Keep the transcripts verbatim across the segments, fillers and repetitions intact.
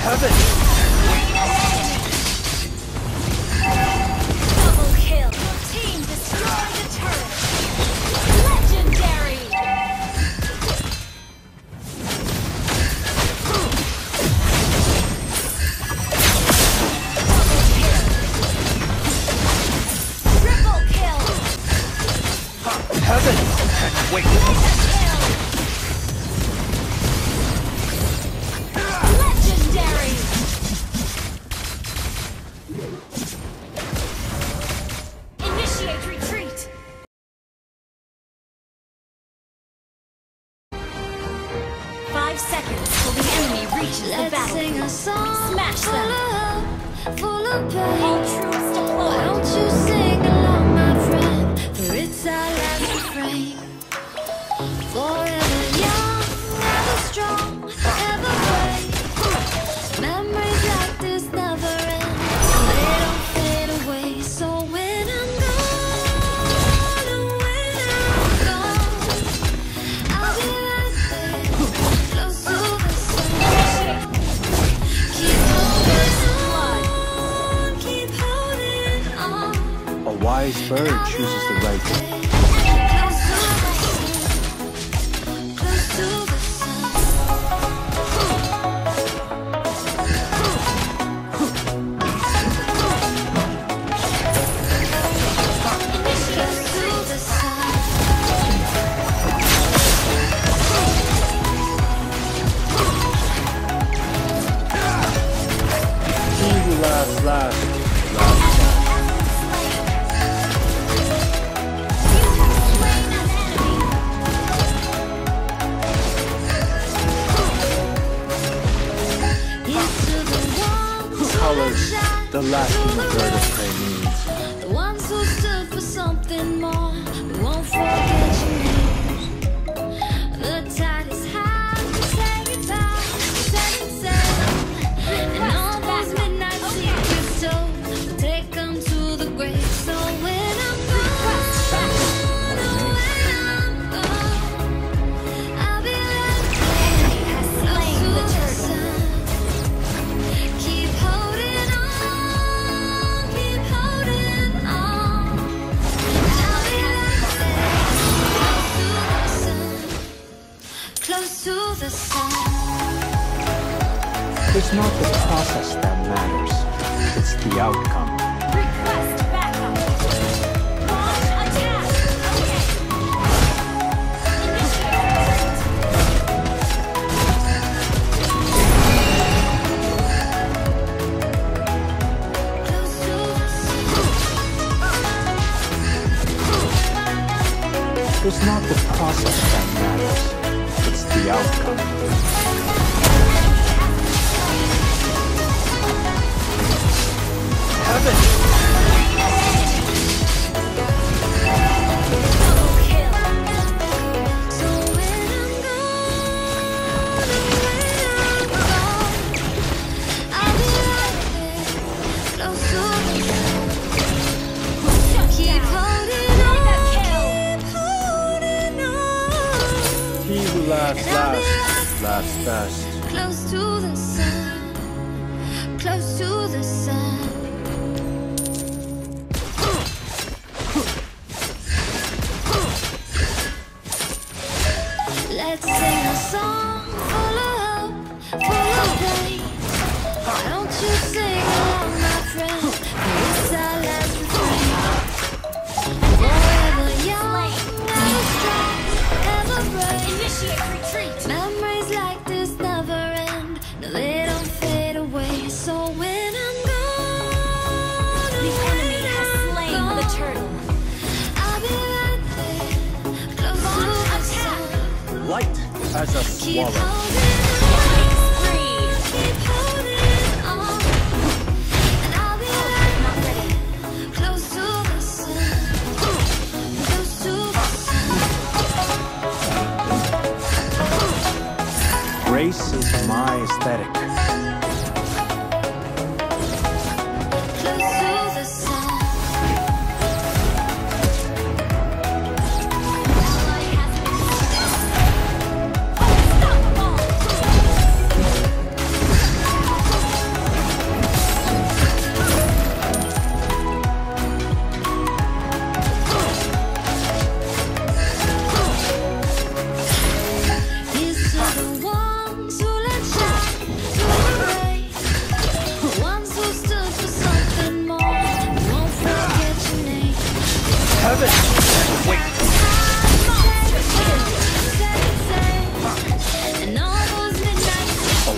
Heaven! Double kill! Your team destroyed the turret! Legendary! Triple kill! Heaven! And wait! Legendary! Initiate retreat! Five seconds till the enemy reaches the Let's battlefield. sing a song Smash full them! of hope, full of pain. All troops Why deployed! don't you sing along, my friend? For it's our last refrain. Forever young, ever strong, ever brave. Memories like this never end. They don't fade away. So when I'm gone, and when I'm gone, I'll be right there, close to the sun. Keep holding on, keep holding on. A wise bird chooses the right. Close to the sun, close to the sun. Close to the sun. He who laughs last, laughs Into the ones who colors shine, the lasting bird of prey needs. the ones who stood for something more. We won't forget your names. The tide is high, say goodbye, setting sail. And all those midnight secrets told, we'll take them to the grave. So when I'm gone, oh, when I'm gone, I'll be right there, close to the sun. Keep holding on, keep holding on. I'll be right there, close to the sun, close to the sun. It's not the process that matters, it's the outcome. Request backup! Launch attack! Okay! Initiate Close to the sun. It's not the process that matters, it's the outcome. Heaven! double kill! So when I'm gone, when I'm gone, I'll be right there, close to the sun. Shut Keep down! holding on, keep holding on. He who laughs last, laughs best. Close to the sun, close to the sun. Let's sing a song full of hope, full of pain. Why don't you sing along, my friend? For it's our last refrain. Forever young, ever strong, ever brave. Initiate retreat! Memories like this never end. No, they don't fade away. So when I'm gone, The enemy has slain the turtle! I'll be right there, close to the sun. Light as a Keep swallow. holding Killing on, spree! keep holding on, and I'll be right Not ready! close to the sun, close to the sun. Grace is my aesthetic. Close to the sun. Unstoppable!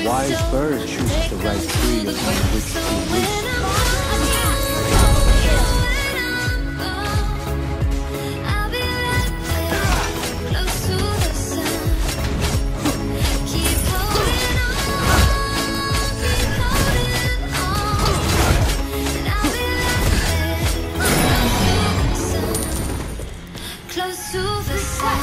wise bird chooses the right tree upon which to roost. Close to the sun.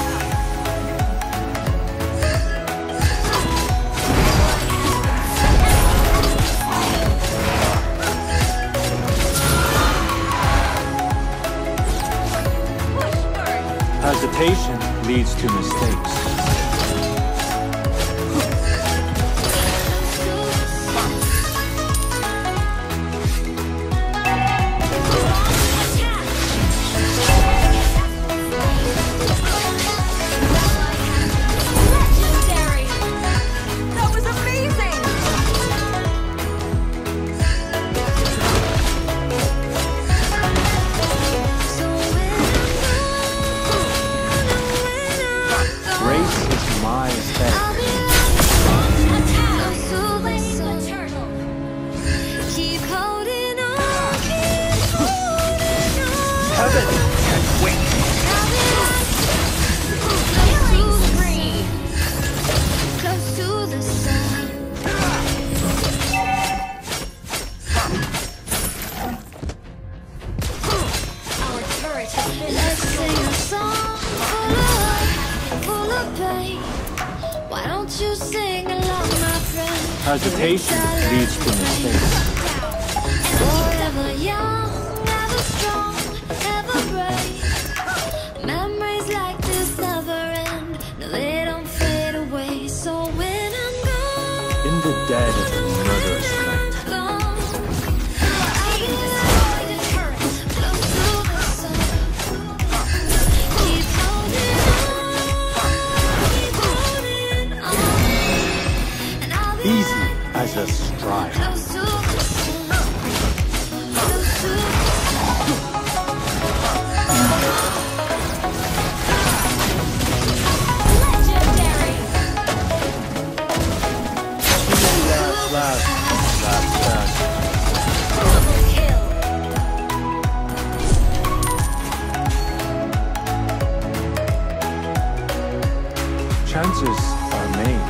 Hesitation leads to mistakes. Legendary! That was amazing! Grace is my aesthetic. Keep holding on, keep holding on. Heaven can't wait. Close to the sun. Our turret has been Let's sing a song full of life, full of pain. Why don't you sing along, my friend? Hesitation leads to mistakes. Forever young, ever strong, ever brave. Memories like this never end. No, they don't fade away. So when I'm gone, In the dead of the murderous night, gone, I'll be like the turret, close to the sun. Keep holding on, keep holding on, and I'll be easy as a stride. close to the sun, close to the legendary! Last, last, last, last. Double kill! Chances are made.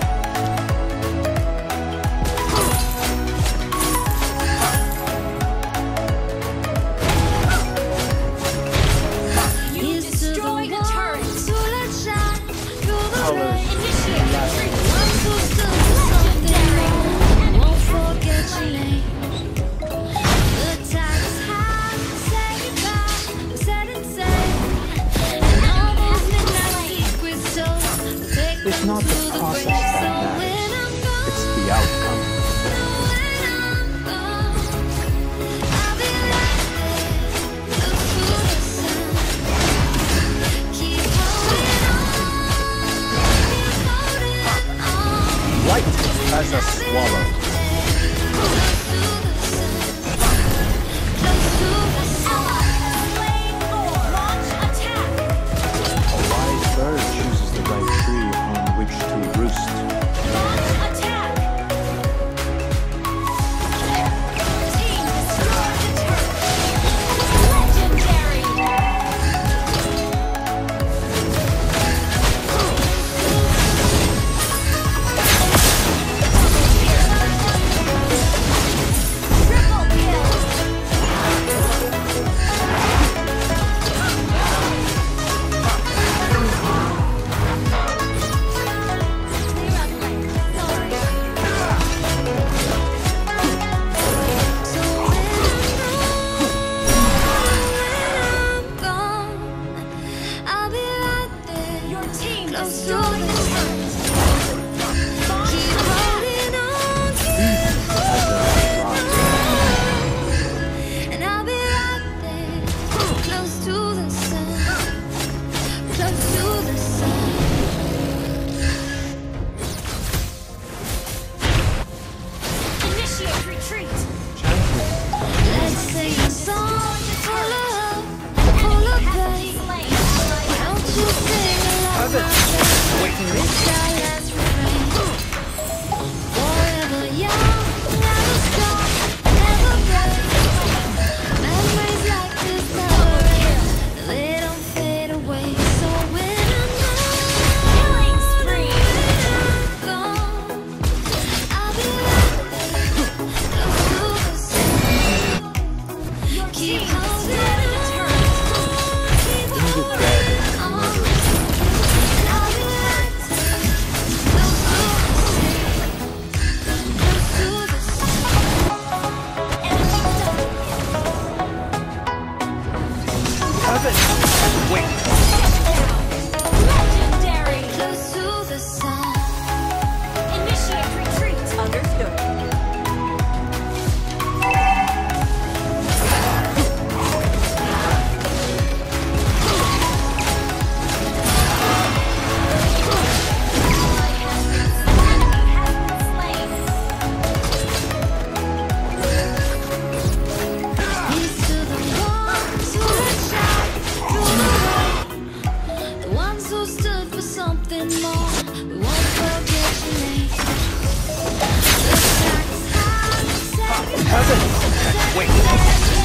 You destroyed a turret! to let shine through the Colors. rain. Initiate retreat! Ones who stood for something wrong won't forget your name. The tide is high, say goodbye, we set it sail. And all those midnight secrets told, we'll take It's them not to the the process grave. that So matters. when I'm gone, It's the outcome. when I'm gone, I'll be right there, close to the sun. Keep holding on, keep holding on. Light as a swallow. Launch attack! A wise bird chooses the right tree upon which to roost. Launch attack! Team destroyed the turret! Legendary! Triple kill! Wait.